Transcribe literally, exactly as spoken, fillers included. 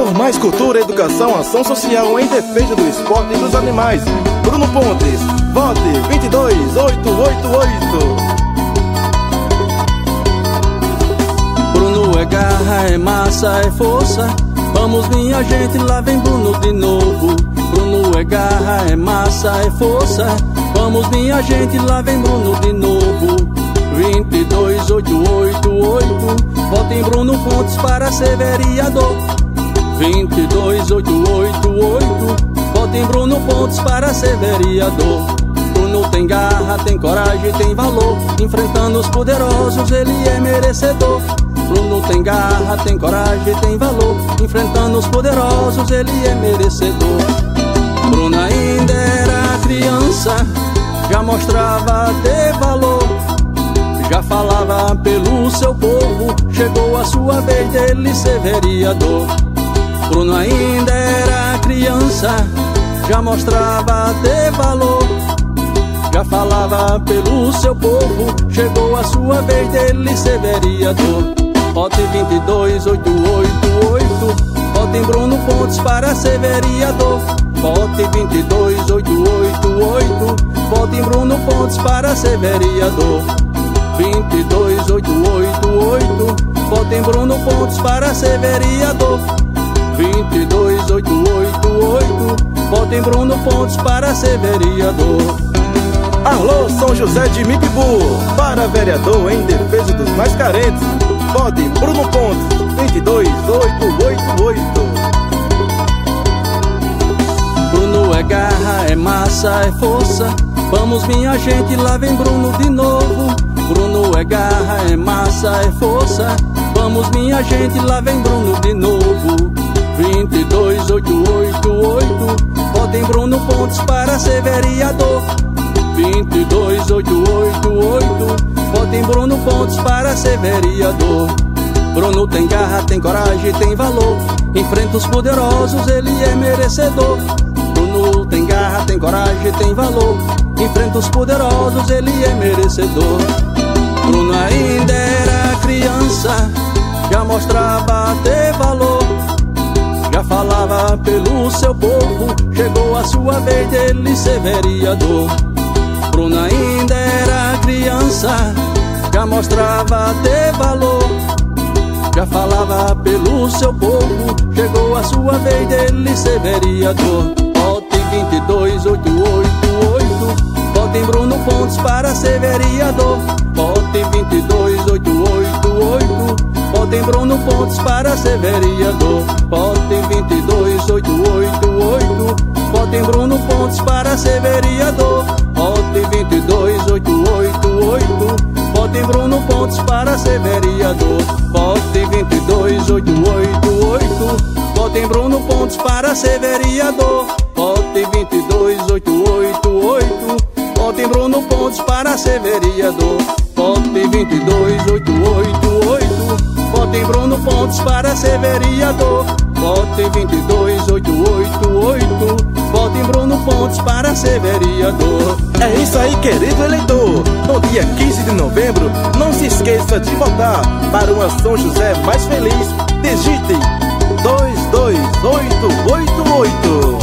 Por mais cultura, educação, ação social em defesa do esporte e dos animais. Bruno Pontes, vote vinte e dois mil oitocentos e oitenta e oito. Bruno é garra, é massa, é força. Vamos minha gente, lá vem Bruno de novo. Bruno é garra, é massa, é força. Vamos minha gente, lá vem Bruno de novo. Vinte e dois mil oitocentos e oitenta e oito. Vote em Bruno Pontes para ser vereador. Vinte e dois mil oitocentos e oitenta e oito. Vote em Bruno Pontes para ser vereador. Bruno tem garra, tem coragem, tem valor. Enfrentando os poderosos, ele é merecedor. Bruno tem garra, tem coragem, tem valor. Enfrentando os poderosos, ele é merecedor. Bruno ainda era criança, já mostrava ter valor. Já falava pelo seu povo, chegou a sua vez dele ser vereador. Bruno ainda era criança, já mostrava ter valor. Já falava pelo seu povo, chegou a sua vez dele ser vereador. Vote vinte e dois mil oitocentos e oitenta e oito. Vote em Bruno Pontes para ser vereador. Vote vinte e dois mil oitocentos e oitenta e oito. Vote em Bruno Pontes para ser vereador. Vinte e dois mil oitocentos e oitenta e oito. Vote em Bruno Pontes para ser vereador. Vinte e dois mil oitocentos e oitenta e oito. Vote em Bruno Pontes para ser vereador. Alô, São José de Mipibu, para vereador em defesa dos mais carentes. Vote Bruno Pontes, vinte e dois mil oitocentos e oitenta e oito. Bruno é garra, é massa, é força. Vamos minha gente, lá vem Bruno de novo. Bruno é garra, é massa, é força. Vamos minha gente, lá vem Bruno de novo. Vinte e dois mil oitocentos e oitenta e oito. Vote em Bruno Pontes para ser vereador. Vinte e dois mil oitocentos e oitenta e oito. Vote em Bruno Pontes para ser vereador. Bruno tem garra, tem coragem, tem valor. Enfrenta os poderosos, ele é merecedor. Bruno tem garra, tem coragem, tem valor. Enfrenta os poderosos, ele é merecedor. Bruno ainda era criança, já mostrava ter valor. Já falava pelo seu povo, chegou a sua vez dele ser vereador. Bruno ainda era criança, já mostrava ter valor. Já falava pelo seu povo, chegou a sua vez dele ser vereador. Vote vinte e dois mil oitocentos e oitenta e oito. Vote em Bruno Pontes para ser vereador. Vote vinte e dois mil oitocentos e oitenta e oito. Vote em Bruno Pontes para ser vereador. Vote vinte e dois mil oitocentos e oitenta e oito. Vote em Bruno Pontes para ser vereador. Vote vinte e dois mil oitocentos e oitenta e oito. Vote em Bruno Pontes para ser vereador. Vote vinte e dois mil oitocentos e oitenta e oito. Vote em Bruno Pontes para ser vereador. Vote vinte e dois mil oitocentos e oitenta e oito. Vote em Bruno Pontes para ser vereador. Vote vinte e dois mil oitocentos e oitenta e oito. Vote em Bruno Pontes para ser vereador. Vote vinte e dois mil oitocentos e oitenta e oito. Vote em Bruno Pontes para ser vereador. É isso aí, querido eleitor. No dia quinze de novembro, não se esqueça de votar para uma São José mais feliz. Digite dois dois oito oito oito.